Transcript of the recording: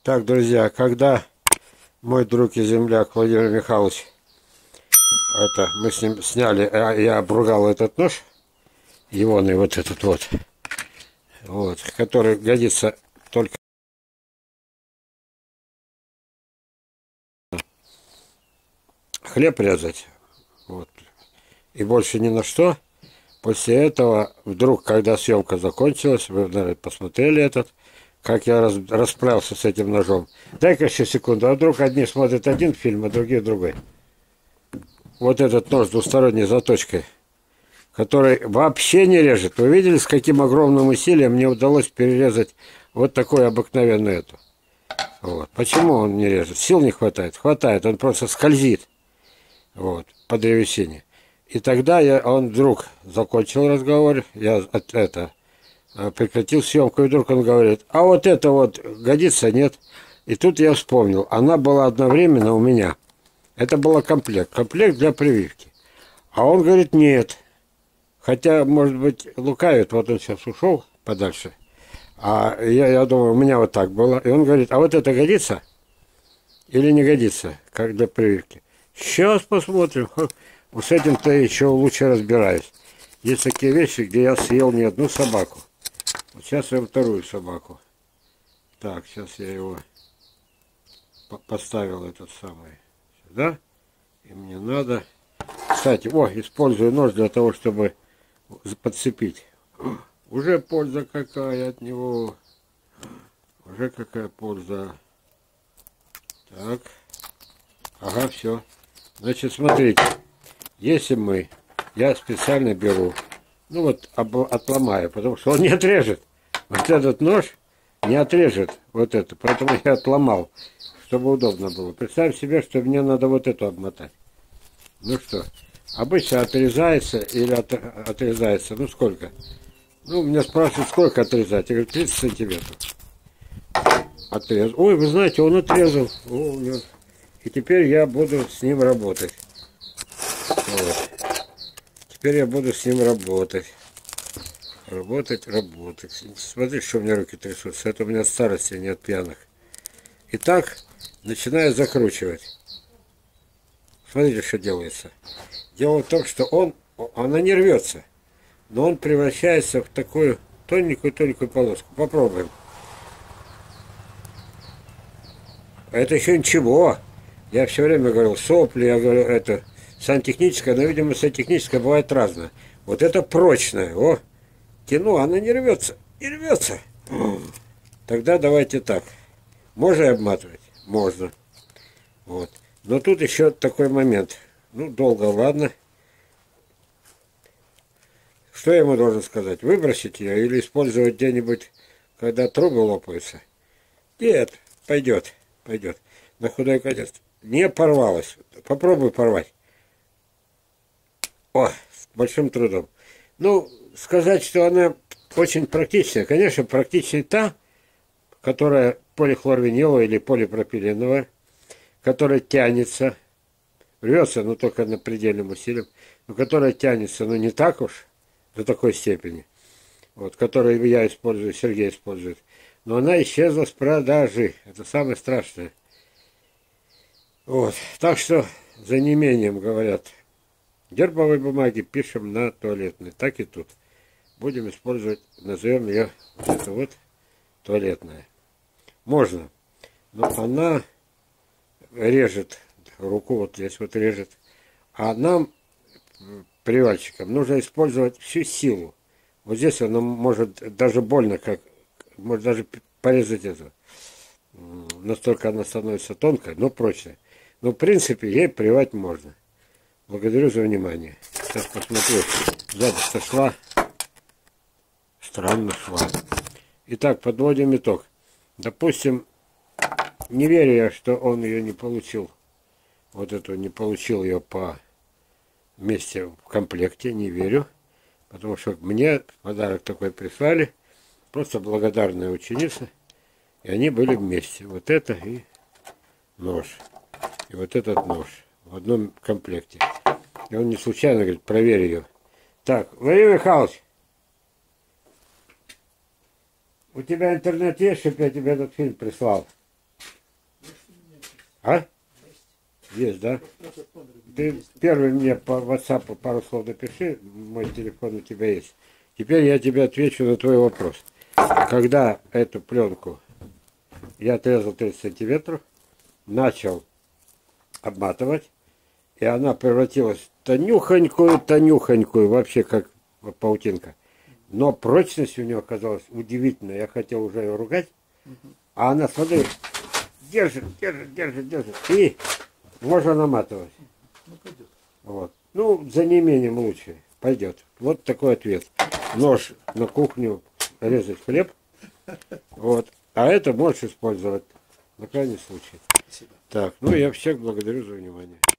Так, друзья, когда мой друг и земляк Владимир Михайлович, мы с ним сняли, я обругал этот нож, егоный вот этот вот, который годится только хлеб резать, вот, и больше ни на что. После этого, вдруг, когда съемка закончилась, вы, наверное, посмотрели как я расправился с этим ножом. Дай-ка еще секунду, а вдруг одни смотрят один фильм, а другие другой. Вот этот нож с двусторонней заточкой, который вообще не режет. Вы видели, с каким огромным усилием мне удалось перерезать вот такую обыкновенную эту? Вот. Почему он не режет? Сил не хватает? Хватает, он просто скользит вот, по древесине. И тогда он вдруг закончил разговор, я прекратил съемку, и вдруг он говорит, а вот это вот годится, нет? И тут я вспомнил, она была одновременно у меня. Это был комплект для прививки. А он говорит, нет. Хотя, может быть, лукавит, вот он сейчас ушел подальше. А я думаю, у меня вот так было. И он говорит, а вот это годится или не годится, как для прививки? Сейчас посмотрим. Вот с этим-то еще лучше разбираюсь. Есть такие вещи, где я съел не одну собаку. Вот сейчас я вторую собаку. Так, сейчас я его поставил этот самый сюда. И мне надо... Кстати, использую нож для того, чтобы подцепить. Уже польза какая от него. Уже какая польза. Так. Ага, все. Значит, смотрите. Если я специально беру, ну вот, отломаю, потому что он не отрежет. Вот этот нож не отрежет вот это. Поэтому я отломал, чтобы удобно было. Представь себе, что мне надо вот эту обмотать. Ну что, обычно отрезается или отрезается, ну сколько? Ну, меня спрашивают, сколько отрезать. Я говорю, 30 сантиметров. Отрезал. Ой, вы знаете, он отрезал. И теперь я буду с ним работать. Вот. Теперь я буду с ним работать. Работать. Смотри, что у меня руки трясутся. Это у меня от старости, не от пьяных. Итак, начинаю закручивать. Смотрите, что делается. Дело в том, что она не рвется, но он превращается в такую тоненькую полоску. Попробуем. А это еще ничего. Я все время говорил сопли, я говорю, это сантехническое, но, видимо, сантехническое бывает разное. Вот это прочное. Тяну, она не рвется. Не рвется. Тогда давайте так. Можно обматывать? Можно. Вот. Но тут еще такой момент. Ну, долго, ладно. Что я ему должен сказать? Выбросить ее или использовать где-нибудь, когда трубы лопаются? Нет, пойдет. На худой конец. Не порвалась. Попробуй порвать. С большим трудом. Ну, сказать, что она очень практичная. Конечно, практичнее та, которая полихлорвиниловая или полипропиленовая, которая тянется, рвется, но только на предельном усилии, но которая тянется, но не так уж, до такой степени, вот, которую я использую, Сергей использует. Но она исчезла с продажи. Это самое страшное. Вот. Так что, за неимением, говорят, гербовой бумаги пишем на туалетной. Так и тут. Будем использовать, назовем ее вот это вот туалетная. Можно, но она режет руку, вот здесь вот режет. А нам, привальщикам, нужно использовать всю силу. Вот здесь она может даже больно, может даже порезать это. Настолько она становится тонкой, но прочной. Но в принципе ей привать можно. Благодарю за внимание. Сейчас посмотрю. Сзади сошла. Странно шла. Итак, подводим итог. Допустим, не верю я, что он ее не получил. Вот эту не получил ее по вместе в комплекте. Не верю. Потому что мне подарок такой прислали. Просто благодарная ученица. И они были вместе. Вот это и нож. И вот этот нож. В одном комплекте. И он не случайно говорит, проверь ее. Так, Владимир Михайлович. У тебя интернет есть, чтобы я тебе этот фильм прислал? А? Есть, да? Ты первый мне по WhatsApp пару слов напиши, мой телефон у тебя есть. Теперь я тебе отвечу на твой вопрос. Когда эту пленку я отрезал 30 сантиметров, начал обматывать, и она превратилась в тонюхонькую, вообще как паутинка. Но прочность у нее оказалась удивительная. Я хотел уже ее ругать, а она, смотри, держит. И можно наматывать. Вот. Ну, за неимением лучше. Пойдет. Вот такой ответ. Нож на кухню резать хлеб. Вот. А это можешь использовать на крайний случай. Спасибо. Так, ну я всех благодарю за внимание.